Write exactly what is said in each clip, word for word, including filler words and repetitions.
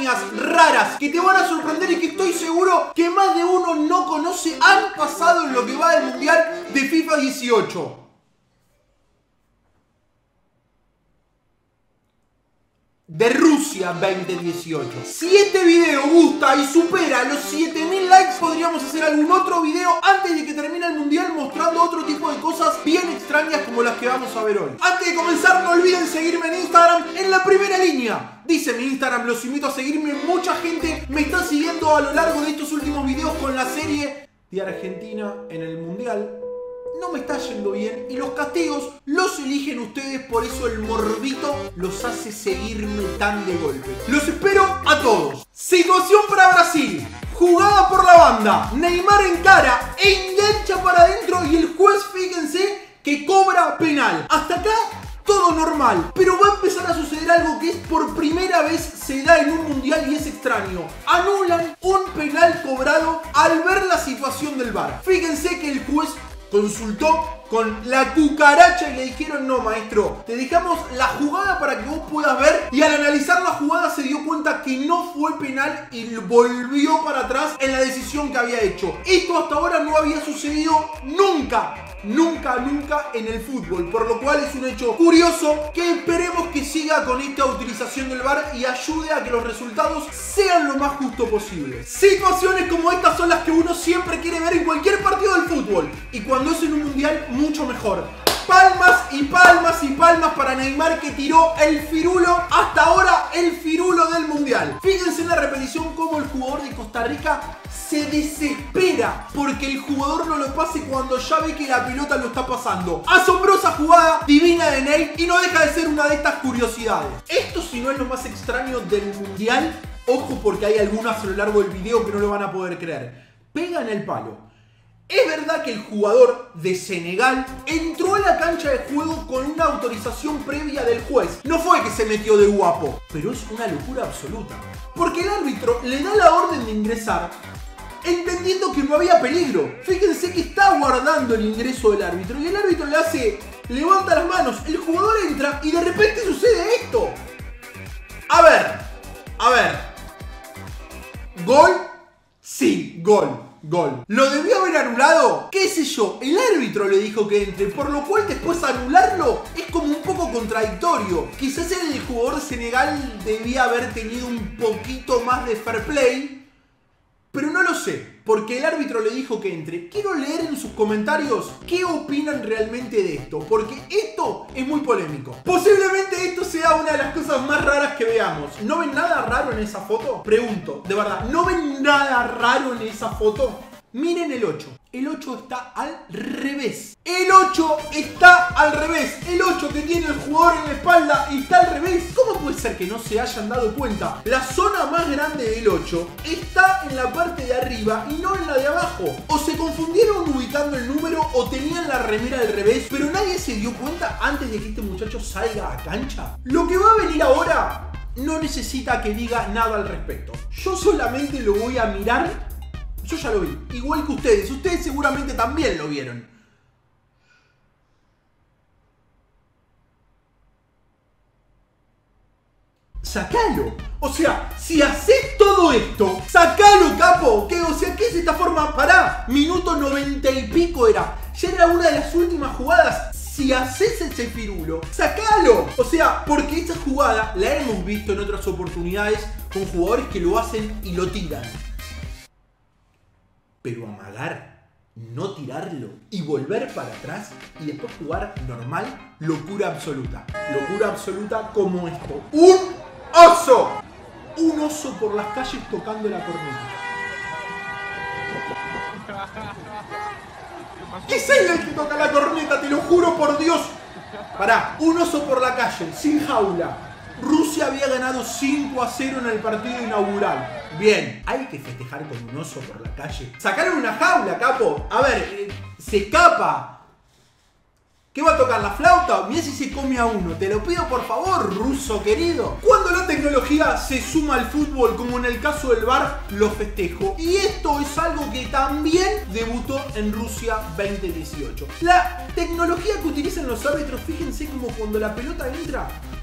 extrañas, raras, que te van a sorprender y que estoy seguro que más de uno no conoce, han pasado en lo que va del Mundial de FIFA dieciocho. De Rusia veinte dieciocho. Si este video gusta y supera los siete mil likes, podríamos hacer algún otro video antes de que termine el mundial mostrando otro tipo de cosas bien extrañas como las que vamos a ver hoy. Antes de comenzar, no olviden seguirme en Instagram en la primera línea. Dice mi Instagram, los invito a seguirme. Mucha gente me está siguiendo a lo largo de estos últimos videos con la serie de Argentina en el mundial. No me está yendo bien y los castigos los eligen ustedes, por eso el morbito los hace seguirme tan de golpe. Los espero a todos. Situación para Brasil. Jugada por la banda. Neymar encara e engancha para adentro y el juez, fíjense, que cobra penal. Hasta acá todo normal, pero va a empezar a suceder algo que es por primera vez se da en un mundial y es extraño. Anulan un penal cobrado al ver la situación del V A R. Fíjense que el juez consultó con la cucaracha y le dijeron: no, maestro, te dejamos la jugada para que vos puedas ver. Y al analizar la jugada se dio cuenta que no fue penal y volvió para atrás en la decisión que había hecho. Esto hasta ahora no había sucedido nunca. Nunca, nunca en el fútbol, por lo cual es un hecho curioso que esperemos que siga con esta utilización del V A R y ayude a que los resultados sean lo más justo posible. Situaciones como estas son las que uno siempre quiere ver en cualquier partido del fútbol, y cuando es en un mundial, mucho mejor. Palmas y palmas y palmas para Neymar, que tiró el firulo, hasta ahora el firulo del mundial. Fíjense en la repetición cómo el jugador de Costa Rica se desespera porque el jugador no lo pase cuando ya ve que la pelota lo está pasando. Asombrosa jugada, divina de Ney, y no deja de ser una de estas curiosidades. Esto, si no es lo más extraño del mundial, ojo porque hay algunas a lo largo del video que no lo van a poder creer. Pega en el palo. Es verdad que el jugador de Senegal entró a la cancha de juego con una autorización previa del juez. No fue que se metió de guapo, pero es una locura absoluta. Porque el árbitro le da la orden de ingresar entendiendo que no había peligro. Fíjense que está guardando el ingreso del árbitro y el árbitro le hace, levanta las manos, el jugador entra y de repente sucede esto. A ver, a ver. ¿Gol? Sí, gol. Gol. ¿Lo debió haber anulado? ¿Qué sé yo? El árbitro le dijo que entre, por lo cual después anularlo es como un poco contradictorio. Quizás el jugador de Senegal debía haber tenido un poquito más de fair play, pero no lo sé, porque el árbitro le dijo que entre. Quiero leer en sus comentarios qué opinan realmente de esto, porque esto es muy polémico. Posiblemente esto sea una de las cosas más raras que veamos. ¿No ven nada raro en esa foto? Pregunto, de verdad, ¿no ven nada raro en esa foto? Miren el ocho. El ocho está al revés. El ocho está al revés. El ocho que tiene el jugador en la espalda está al revés. ¿Cómo puede ser que no se hayan dado cuenta? La zona más grande del ocho está en la parte de arriba y no en la de abajo. O se confundieron ubicando el número o tenían la remera al revés, pero nadie se dio cuenta antes de que este muchacho salga a cancha. Lo que va a venir ahora no necesita que diga nada al respecto. Yo solamente lo voy a mirar. Yo ya lo vi, igual que ustedes. Ustedes seguramente también lo vieron. Sacalo. O sea, si haces todo esto, sacalo, capo. ¿Qué? O sea, ¿qué es esta forma? Pará. Minuto noventa y pico era. Ya era una de las últimas jugadas. Si haces ese firulo, sacalo. O sea, porque esta jugada la hemos visto en otras oportunidades con jugadores que lo hacen y lo tiran. Pero amagar, no tirarlo y volver para atrás y después jugar normal, locura absoluta. Locura absoluta como esto. ¡Un oso! Un oso por las calles tocando la corneta. Es él el que toca la corneta, te lo juro por Dios. Pará, un oso por la calle, sin jaula. Rusia había ganado cinco a cero en el partido inaugural. Bien, hay que festejar con un oso por la calle. Sacaron una jaula, capo. A ver, eh, se escapa. ¿Qué va a tocar, la flauta? Mirá si se come a uno. Te lo pido por favor, ruso querido. Cuando la tecnología se suma al fútbol, como en el caso del V A R, lo festejo. Y esto es algo que también debutó en Rusia veinte dieciocho. La tecnología que utilizan los árbitros, fíjense como cuando la pelota entra,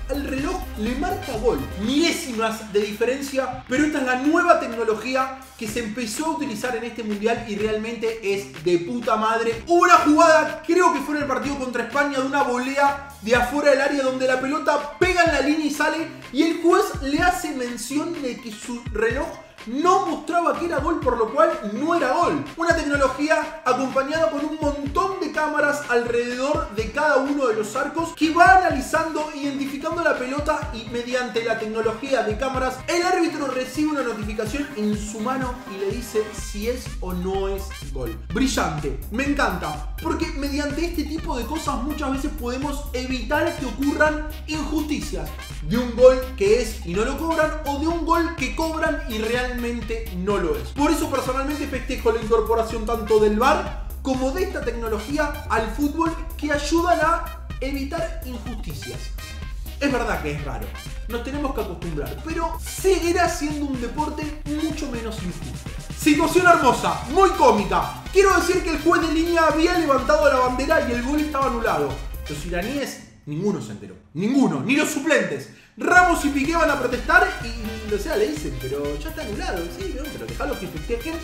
al reloj le marca gol. Milésimas de diferencia, pero esta es la nueva tecnología que se empezó a utilizar en este mundial y realmente es de puta madre. Hubo una jugada, creo que fue en el partido contra España, de una volea de afuera del área donde la pelota pega en la línea y sale, y el juez le hace mención de que su reloj no mostraba que era gol, por lo cual no era gol. Una tecnología acompañada con un montón de cámaras alrededor de cada uno de los arcos que va analizando, identificando la pelota, y mediante la tecnología de cámaras el árbitro recibe una notificación en su mano y le dice si es o no es gol. Brillante, me encanta, porque mediante este tipo de cosas muchas veces podemos evitar que ocurran injusticias de un gol que es y no lo cobran, o de un gol que cobran y realmente no lo es. Por eso personalmente festejo la incorporación tanto del V A R como de esta tecnología al fútbol, que ayudan a evitar injusticias. Es verdad que es raro, nos tenemos que acostumbrar, pero seguirá siendo un deporte mucho menos injusto. Situación hermosa, muy cómica. Quiero decir que el juez de línea había levantado la bandera y el gol estaba anulado. Los iraníes, ninguno se enteró. Ninguno, ni los suplentes. Ramos y Piqué van a protestar y, o sea, le dicen, pero ya está anulado. Sí, no, pero dejalo que festejen.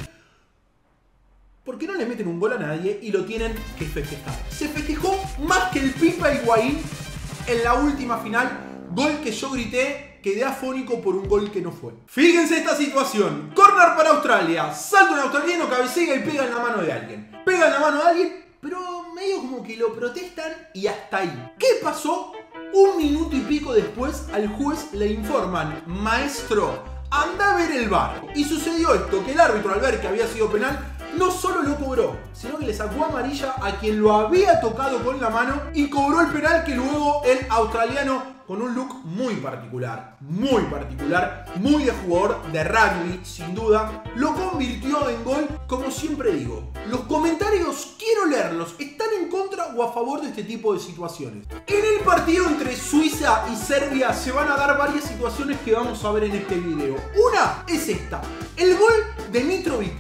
Porque no le meten un gol a nadie y lo tienen que festejar. Se festejó más que el Pipa Higuaín en la última final. Gol que yo grité, quedé afónico por un gol que no fue. Fíjense esta situación. Corner para Australia. Salta un australiano, cabecea y pega en la mano de alguien. Pega en la mano de alguien, pero medio como que lo protestan y hasta ahí. ¿Qué pasó? Un minuto y pico después al juez le informan: maestro, anda a ver el V A R. Y sucedió esto, que el árbitro, al ver que había sido penal, no solo lo cobró, sino que le sacó amarilla a quien lo había tocado con la mano y cobró el penal, que luego el australiano, con un look muy particular, muy particular, muy de jugador de rugby, sin duda, lo convirtió en gol. Como siempre digo, los comentarios quiero leerlos, ¿están en contra o a favor de este tipo de situaciones? En el partido entre Suiza y Serbia se van a dar varias situaciones que vamos a ver en este video. Una es esta: el gol de Mitrovic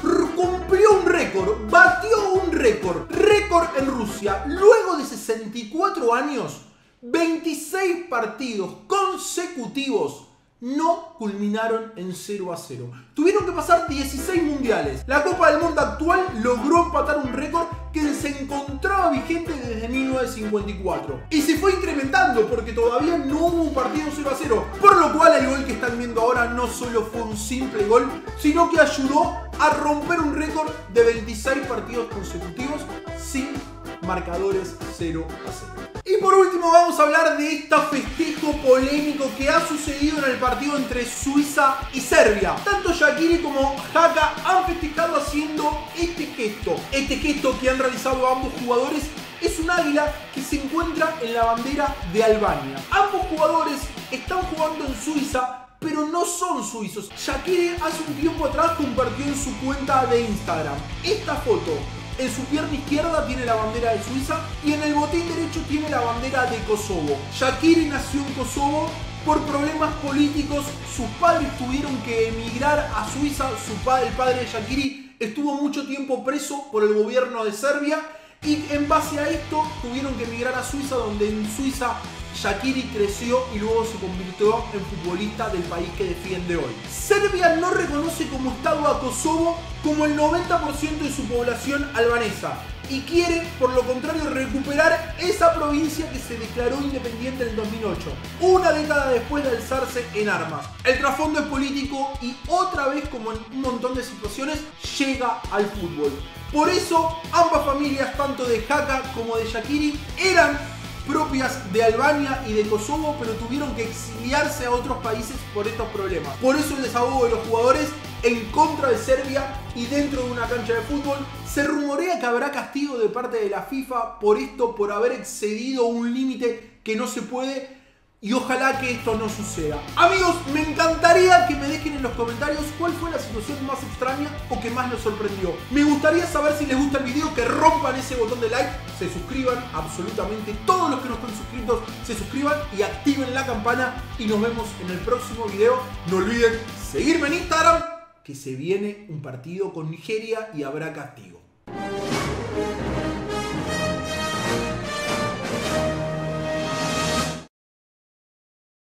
cumplió un récord, batió un récord, récord en Rusia. Luego de sesenta y cuatro años, veintiséis partidos consecutivos no culminaron en cero a cero. Tuvieron que pasar dieciséis mundiales. La Copa del Mundo actual logró empatar un récord que se encontraba vigente desde mil novecientos cincuenta y cuatro. Y se fue incrementando porque todavía no hubo un partido cero a cero. Por lo cual el gol que están viendo ahora no solo fue un simple gol, sino que ayudó a romper un récord de veintiséis partidos consecutivos sin marcadores cero a cero. Y por último vamos a hablar de este festejo polémico que ha sucedido en el partido entre Suiza y Serbia. Tanto Shaqiri como Haka han festejado haciendo este gesto. Este gesto que han realizado ambos jugadores es un águila que se encuentra en la bandera de Albania. Ambos jugadores están jugando en Suiza, pero no son suizos. Shaqiri hace un tiempo atrás compartió en su cuenta de Instagram esta foto. En su pierna izquierda tiene la bandera de Suiza y en el botín derecho tiene la bandera de Kosovo. Shaqiri nació en Kosovo. Por problemas políticos, sus padres tuvieron que emigrar a Suiza. Su padre, el padre de Shaqiri, estuvo mucho tiempo preso por el gobierno de Serbia. Y en base a esto tuvieron que emigrar a Suiza, donde en Suiza Shaqiri creció y luego se convirtió en futbolista del país que defiende hoy. Serbia no reconoce como estado a Kosovo como el noventa por ciento de su población albanesa y quiere, por lo contrario, recuperar esa provincia que se declaró independiente en el dos mil ocho, una década después de alzarse en armas. El trasfondo es político y otra vez, como en un montón de situaciones, llega al fútbol. Por eso, ambas familias, tanto de Haka como de Shaqiri, eran propias de Albania y de Kosovo, pero tuvieron que exiliarse a otros países por estos problemas. Por eso el desahogo de los jugadores en contra de Serbia y dentro de una cancha de fútbol. Se rumorea que habrá castigo de parte de la FIFA por esto, por haber excedido un límite que no se puede. Y ojalá que esto no suceda. Amigos, me encantaría que me dejen en los comentarios cuál fue la situación más extraña o que más los sorprendió. Me gustaría saber si les gusta el video, que rompan ese botón de like, se suscriban, absolutamente todos los que no están suscritos se suscriban y activen la campana. Y nos vemos en el próximo video. No olviden seguirme en Instagram, que se viene un partido con Nigeria y habrá castigo.